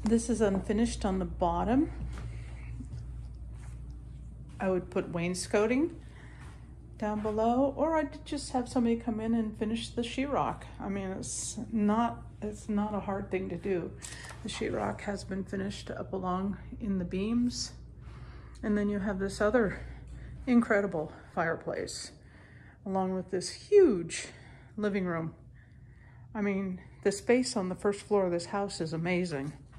This is unfinished on the bottom. I would put wainscoting down below, or I'd just have somebody come in and finish the sheetrock. I mean, it's not a hard thing to do. The sheetrock has been finished up along in the beams. And then you have this other incredible fireplace, along with this huge living room. I mean, the space on the first floor of this house is amazing.